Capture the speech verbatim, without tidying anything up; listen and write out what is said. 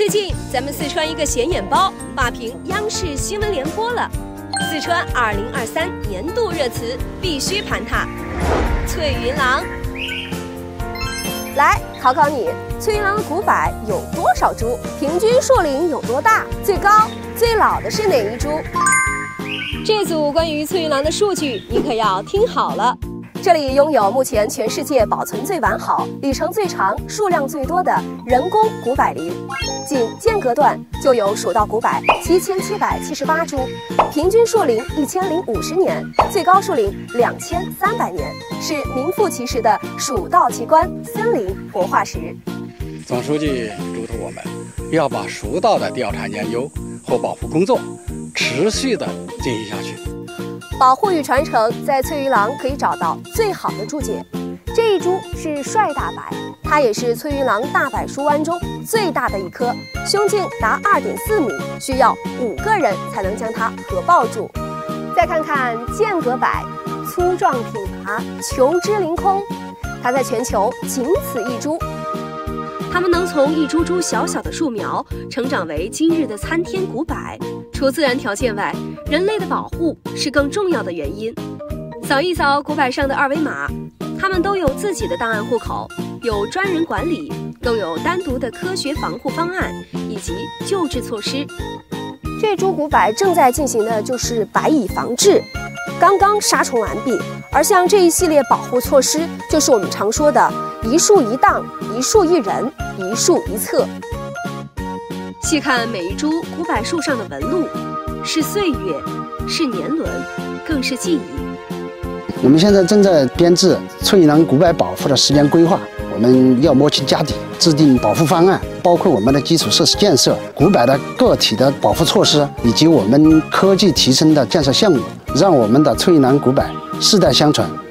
最近，咱们四川一个显眼包霸屏央视新闻联播了。四川二零二三年度热词必须盘它，翠云廊。来考考你，翠云廊的古柏有多少株？平均树龄有多大？最高、最老的是哪一株？这组关于翠云廊的数据，你可要听好了。这里拥有目前全世界保存最完好、里程最长、数量最多的人工古柏林，仅间隔段就有蜀道古柏七千七百七十八株，平均树龄一千零五十年，最高树龄两千三百年，是名副其实的蜀道奇观、森林活化石。 总书记嘱托我们，要把蜀道的调查研究和保护工作持续的进行下去。 保护与传承，在翠云廊可以找到最好的注解。这一株是帅大柏，它也是翠云廊大柏树湾中最大的一棵，胸径达二点四米，需要五个人才能将它合抱住。再看看间隔柏，粗壮挺拔，球枝凌空，它在全球仅此一株。它们能从一株株小小的树苗成长为今日的参天古柏，除自然条件外，人类的保护是更重要的原因。扫一扫古柏上的二维码，它们都有自己的档案户口，有专人管理，更有单独的科学防护方案以及救治措施。这株古柏正在进行的就是柏蚁防治，刚刚杀虫完毕。而像这一系列保护措施，就是我们常说的一树一档、一树一人、一树一册。细看每一株古柏树上的纹路，是岁月，是年轮，更是记忆。 我们现在正在编制翠云廊古柏保护的十年规划，我们要摸清家底，制定保护方案，包括我们的基础设施建设、古柏的个体的保护措施，以及我们科技提升的建设项目，让我们的翠云廊古柏世代相传。